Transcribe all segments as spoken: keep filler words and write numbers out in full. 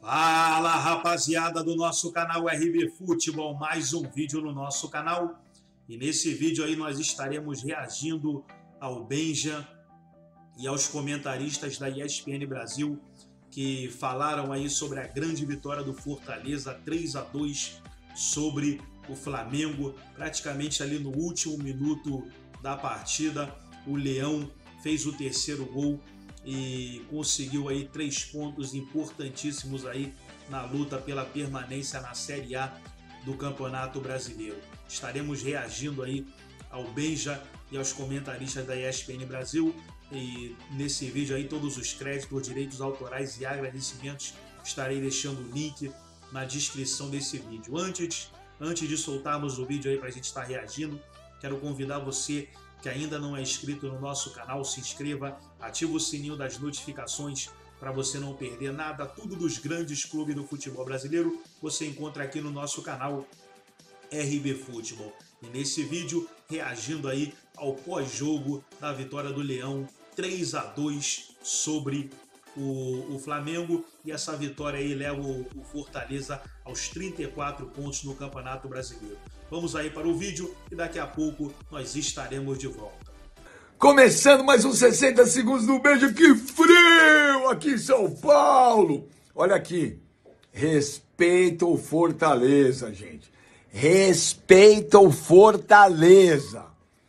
Fala, rapaziada do nosso canal R B Futebol, mais um vídeo no nosso canal. E nesse vídeo aí nós estaremos reagindo ao Benja e aos comentaristas da E S P N Brasil que falaram aí sobre a grande vitória do Fortaleza, três a dois sobre o Flamengo. Praticamente ali no último minuto da partida, o Leão fez o terceiro gol e conseguiu aí três pontos importantíssimos aí na luta pela permanência na Série A do Campeonato Brasileiro. Estaremos reagindo aí ao Benja e aos comentaristas da E S P N Brasil, e nesse vídeo aí todos os créditos, direitos autorais e agradecimentos estarei deixando o link na descrição desse vídeo. Antes, antes de soltarmos o vídeo aí para a gente estar reagindo, quero convidar você que ainda não é inscrito no nosso canal, se inscreva, ativa o sininho das notificações para você não perder nada. Tudo dos grandes clubes do futebol brasileiro você encontra aqui no nosso canal R B Futebol. E nesse vídeo, reagindo aí ao pós-jogo da vitória do Leão, três a dois sobre o, o Flamengo. E essa vitória aí leva o, o Fortaleza aos trinta e quatro pontos no Campeonato Brasileiro. Vamos aí para o vídeo e daqui a pouco nós estaremos de volta. Começando mais uns sessenta segundos do Benja. Que frio aqui em São Paulo. Olha aqui. Respeita o Fortaleza, gente. Respeita o Fortaleza.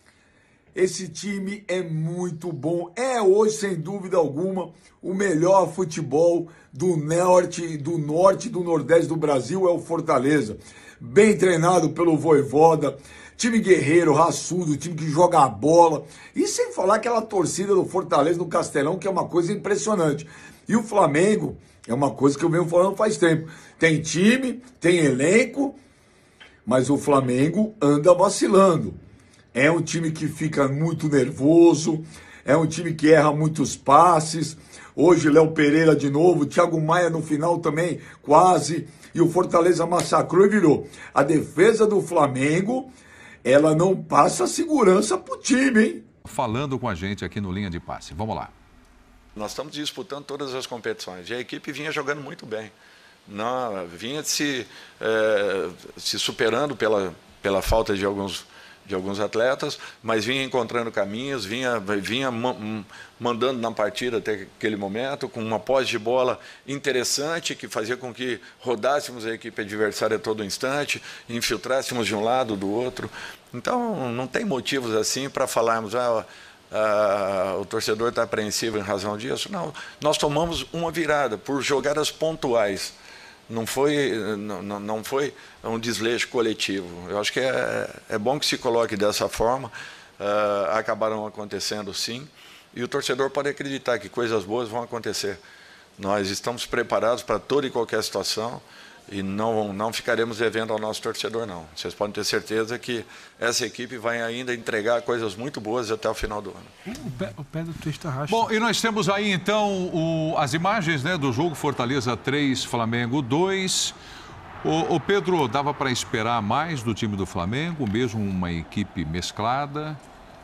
Esse time é muito bom. É hoje, sem dúvida alguma, o melhor futebol do norte, do norte e do nordeste do Brasil é o Fortaleza. Bem treinado pelo Vojvoda, time guerreiro, raçudo, time que joga a bola. E sem falar aquela torcida do Fortaleza no Castelão, que é uma coisa impressionante. E o Flamengo é uma coisa que eu venho falando faz tempo. Tem time, tem elenco, mas o Flamengo anda vacilando. É um time que fica muito nervoso, é um time que erra muitos passes. Hoje, Léo Pereira de novo, Thiago Maia no final também, quase. E o Fortaleza massacrou e virou. A defesa do Flamengo, ela não passa segurança pro time, hein? Falando com a gente aqui no Linha de Passe. Vamos lá. Nós estamos disputando todas as competições e a equipe vinha jogando muito bem. Não, vinha se, é, se superando pela, pela falta de alguns, de alguns atletas, mas vinha encontrando caminhos, vinha, vinha mandando na partida até aquele momento, com uma posse de bola interessante, que fazia com que rodássemos a equipe adversária a todo instante, infiltrássemos de um lado, do outro. Então, não tem motivos assim para falarmos, ah, ah, o torcedor está apreensivo em razão disso. Não, nós tomamos uma virada por jogadas pontuais. Não foi, não, não foi um desleixo coletivo. Eu acho que é, é bom que se coloque dessa forma. Uh, acabaram acontecendo, sim. E o torcedor pode acreditar que coisas boas vão acontecer. Nós estamos preparados para toda e qualquer situação e não, não ficaremos devendo ao nosso torcedor, não. Vocês podem ter certeza que essa equipe vai ainda entregar coisas muito boas até o final do ano. O pé, o pé do Twista racha. Bom, e nós temos aí então o, as imagens, né, do jogo Fortaleza três, Flamengo dois. O, o Pedro, dava para esperar mais do time do Flamengo, mesmo uma equipe mesclada?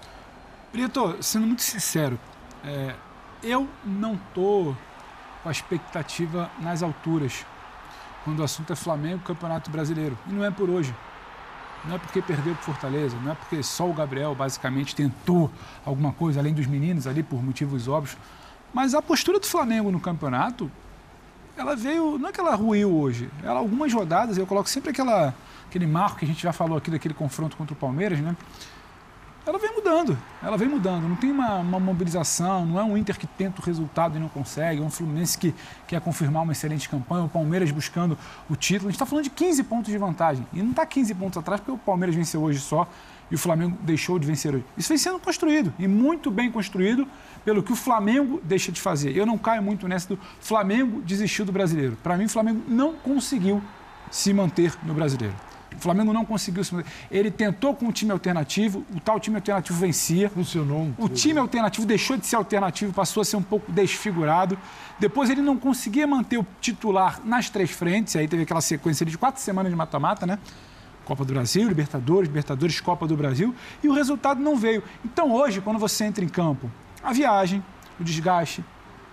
Prieto, sendo muito sincero, é, eu não estou com a expectativa nas alturas quando o assunto é Flamengo e Campeonato Brasileiro. E não é por hoje. Não é porque perdeu para Fortaleza, não é porque só o Gabriel basicamente tentou alguma coisa, além dos meninos ali, por motivos óbvios. Mas a postura do Flamengo no campeonato, ela veio, não é que ela ruiu hoje, ela, algumas rodadas, eu coloco sempre aquela, aquele marco que a gente já falou aqui daquele confronto contra o Palmeiras, né? Ela vem mudando, ela vem mudando, não tem uma, uma mobilização, não é um Inter que tenta o resultado e não consegue, é um Fluminense que quer confirmar uma excelente campanha, o Palmeiras buscando o título. A gente está falando de quinze pontos de vantagem, e não está quinze pontos atrás porque o Palmeiras venceu hoje só e o Flamengo deixou de vencer hoje. Isso vem sendo construído, e muito bem construído pelo que o Flamengo deixa de fazer. Eu não caio muito nessa do Flamengo desistiu do Brasileiro. Para mim, o Flamengo não conseguiu se manter no Brasileiro. O Flamengo não conseguiu se manter. Ele tentou com um time alternativo, o tal time alternativo vencia. Funcionou. O time alternativo deixou de ser alternativo, passou a ser um pouco desfigurado. Depois ele não conseguia manter o titular nas três frentes, aí teve aquela sequência de quatro semanas de mata-mata, né? Copa do Brasil, Libertadores, Libertadores, Copa do Brasil, e o resultado não veio. Então hoje, quando você entra em campo, a viagem, o desgaste,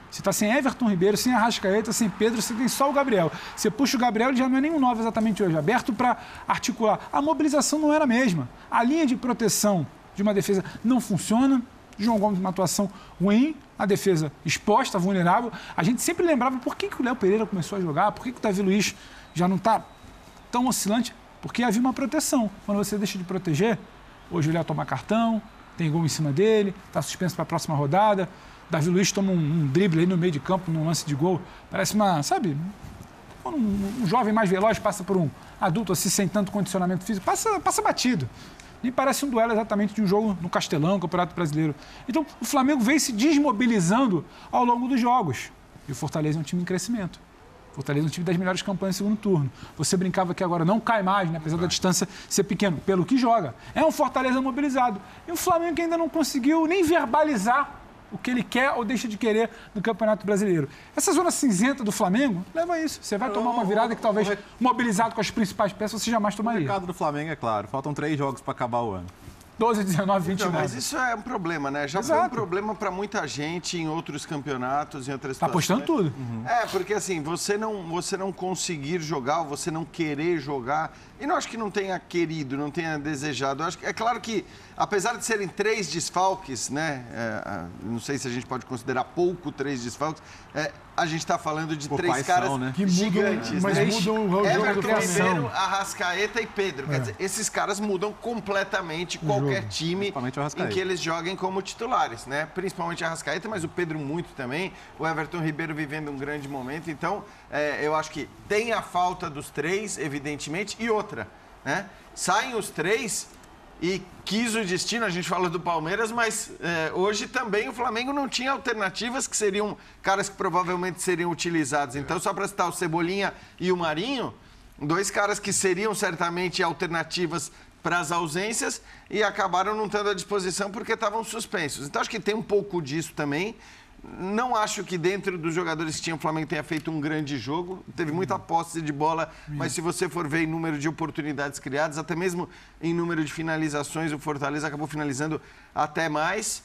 Você está sem Everton Ribeiro, sem Arrascaeta, sem Pedro, você tem só o Gabriel. Você puxa o Gabriel, ele já não é nenhum nove exatamente hoje, aberto para articular. A mobilização não era a mesma. A linha de proteção de uma defesa não funciona. João Gomes uma atuação ruim, a defesa exposta, vulnerável. A gente sempre lembrava por que, que o Léo Pereira começou a jogar, por que, que o Davi Luiz já não está tão oscilante, porque havia uma proteção. Quando você deixa de proteger, hoje o Léo toma cartão, tem gol em cima dele, está suspenso para a próxima rodada. Davi Luiz toma um, um drible aí no meio de campo, num lance de gol. Parece uma, sabe, quando um, um jovem mais veloz passa por um adulto assim, sem tanto condicionamento físico, passa, passa batido. Nem parece um duelo exatamente de um jogo no Castelão, Campeonato Brasileiro. Então, o Flamengo vem se desmobilizando ao longo dos jogos. E o Fortaleza é um time em crescimento. O Fortaleza é um time das melhores campanhas no segundo turno. Você brincava que agora não cai mais, né? Apesar da distância ser pequena, pelo que joga. É um Fortaleza mobilizado. E o Flamengo que ainda não conseguiu nem verbalizar o que ele quer ou deixa de querer no Campeonato Brasileiro. Essa zona cinzenta do Flamengo leva a isso. Você vai tomar uma virada que talvez, mobilizado com as principais peças, você jamais tomaria. O recado do Flamengo é claro. Faltam três jogos para acabar o ano. doze, dezenove, vinte e nove. Mas isso é um problema, né? Já Exato. foi um problema para muita gente em outros campeonatos, em outras Tá situações. apostando tudo. Uhum. É, porque assim, você não, você não conseguir jogar, você não querer jogar, e não acho que não tenha querido, não tenha desejado. Eu acho que, é claro que, apesar de serem três desfalques, né? É, não sei se a gente pode considerar pouco três desfalques, é, a gente está falando de Pô, três caras são, né? Que mudam, gigantes, mas né? mudam o jogo Everton do Flamengo. Ribeiro, Arrascaeta e Pedro. Quer É. dizer, esses caras mudam completamente qualquer jogo. time Principalmente o em Arrascaeta. que eles joguem como titulares, né? Principalmente a Arrascaeta, mas o Pedro muito também. O Everton Ribeiro vivendo um grande momento. Então, é, eu acho que tem a falta dos três, evidentemente, e outra, né? Saem os três e quis o destino, a gente fala do Palmeiras, mas é, hoje também o Flamengo não tinha alternativas que seriam caras que provavelmente seriam utilizados. Então, só para citar o Cebolinha e o Marinho, dois caras que seriam certamente alternativas para as ausências e acabaram não tendo à disposição porque estavam suspensos. Então, acho que tem um pouco disso também. Não acho que dentro dos jogadores que tinha o Flamengo tenha feito um grande jogo. Teve muita posse de bola, mas se você for ver em número de oportunidades criadas, até mesmo em número de finalizações, o Fortaleza acabou finalizando até mais.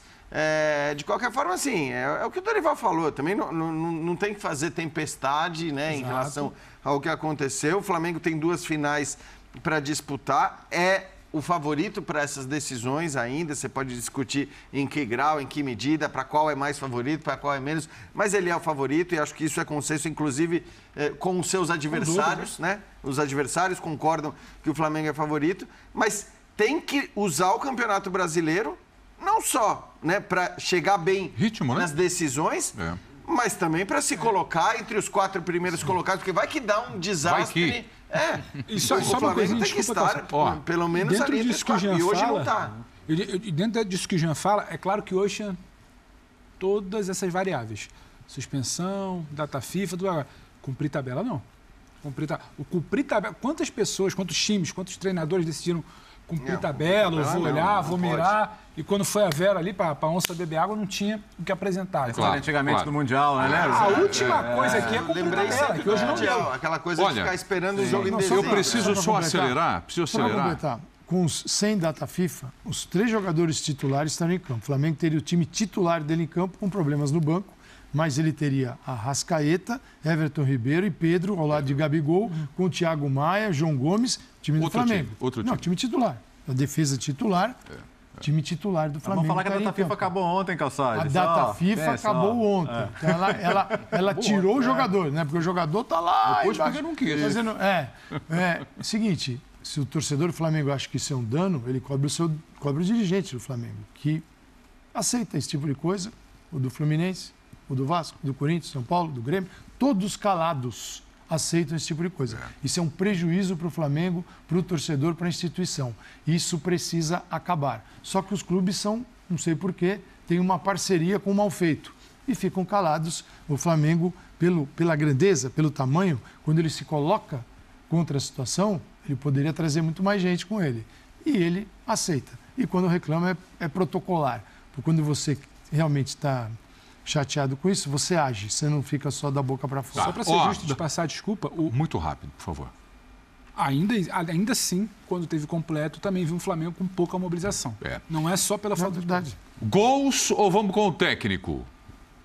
É, de qualquer forma, assim, é, é o que o Dorival falou. Também não, não, não tem que fazer tempestade, né, em relação ao que aconteceu. O Flamengo tem duas finais para disputar. É o favorito para essas decisões ainda, você pode discutir em que grau, em que medida, para qual é mais favorito, para qual é menos, mas ele é o favorito e acho que isso é consenso, inclusive, eh, com os seus adversários, né? Os adversários concordam que o Flamengo é favorito, mas tem que usar o Campeonato Brasileiro, não só, né, para chegar bem Ritmo, né? nas decisões, É. mas também para se colocar entre os quatro primeiros colocados, porque vai que dá um desastre. Vai que. É, E só- o só uma Flamengo coisinha, tem que desculpa, estar, Calçado. Ó, pelo menos dentro ali entre os disso que o quatro, Jean e hoje fala, não está. eu- eu- dentro disso que o Jean fala, é claro que hoje tinha todas essas variáveis. Suspensão, data FIFA, tudo agora. Cumprir tabela, não. Cumprir ta- o cumprir tabela, quantas pessoas, quantos times, quantos treinadores decidiram cumprir Não, tabela, cumprir eu vou tabela não, olhar, não vou pode. mirar. E quando foi a Vera ali para a onça beber água, não tinha o que apresentar. Então, Claro. Antigamente claro. no Mundial, né? lembra? a última coisa aqui é Eu cumprir lembrei tabela, sempre que hoje do não Mundial, deu. aquela coisa Olha, de ficar esperando o jogo em Não, só dezembro. Eu preciso Só só pra completar. acelerar, preciso Só para acelerar. completar, com os sem data FIFA, os três jogadores titulares estariam em campo. O Flamengo teria o time titular dele em campo com problemas no banco, mas ele teria Arrascaeta, Everton Ribeiro e Pedro ao lado de Gabigol, com o Thiago Maia, João Gomes, time do Outro Flamengo. time, outro Não, time. time titular. A defesa titular, time titular do Flamengo. Vamos falar que a estaria em data FIFA campo. acabou ontem, Calçade. A Só, data FIFA pensa, acabou ó. ontem. Então ela ela, ela tirou o jogador, né? Porque o jogador tá lá. Depois embaixo, porque não quis. fazendo- é, é, seguinte, se o torcedor do Flamengo acha que isso é um dano, ele cobre o, seu, cobre o dirigente do Flamengo, que aceita esse tipo de coisa, o do Fluminense, o do Vasco, do Corinthians, São Paulo, do Grêmio, todos calados aceitam esse tipo de coisa. Isso é um prejuízo para o Flamengo, para o torcedor, para a instituição. Isso precisa acabar. Só que os clubes são, não sei porquê, têm uma parceria com o mal feito e ficam calados. O Flamengo, pelo, pela grandeza, pelo tamanho, quando ele se coloca contra a situação, ele poderia trazer muito mais gente com ele. E ele aceita. E quando reclama é, é protocolar. Porque quando você realmente está chateado com isso, você age. Você não fica só da boca para fora. Só para ser Ó, justo de passar desculpa, o, Muito rápido, por favor. ainda, ainda assim, quando teve completo, também vi um Flamengo com pouca mobilização. É. Não é só pela É falta de verdade. Gols ou vamos com o técnico?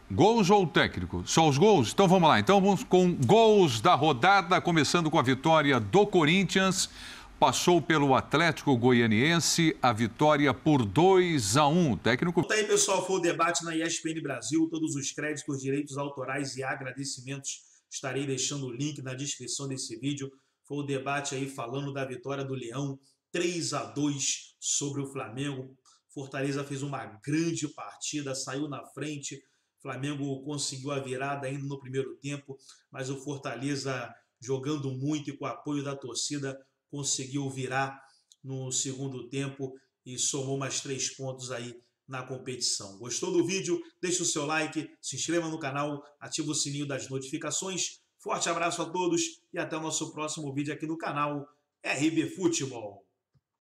Gols ou técnico? Só os gols? Então vamos lá. Então vamos com gols da rodada, começando com a vitória do Corinthians. Passou pelo Atlético Goianiense, a vitória por dois a um. Técnico... Tá aí, pessoal, foi o debate na E S P N Brasil. Todos os créditos, direitos autorais e agradecimentos estarei deixando o link na descrição desse vídeo. Foi o debate aí falando da vitória do Leão, três a dois sobre o Flamengo. Fortaleza fez uma grande partida, saiu na frente. Flamengo conseguiu a virada ainda no primeiro tempo, mas o Fortaleza, jogando muito e com o apoio da torcida, conseguiu virar no segundo tempo e somou mais três pontos aí na competição. Gostou do vídeo? Deixe o seu like, se inscreva no canal, ative o sininho das notificações. Forte abraço a todos e até o nosso próximo vídeo aqui no canal R B Futebol.